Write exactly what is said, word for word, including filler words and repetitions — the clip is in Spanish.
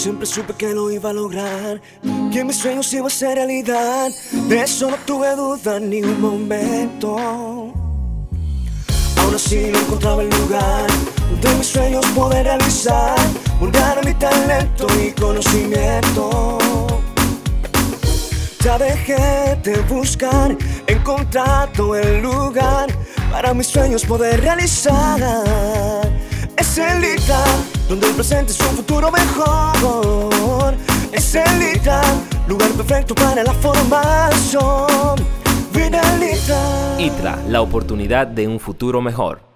siempre supe que lo iba a lograr, que mis sueños iban a ser realidad. De eso no tuve duda ni un momento. Aún así no encontraba el lugar donde mis sueños poder realizar, vulgar mi talento y conocimiento. Ya dejé de buscar, he encontrado el lugar para mis sueños poder realizar. Es el Lita, donde el presente es un futuro mejor. Es el Lita, lugar perfecto para la formación. Vida Lita. ITRA, la oportunidad de un futuro mejor.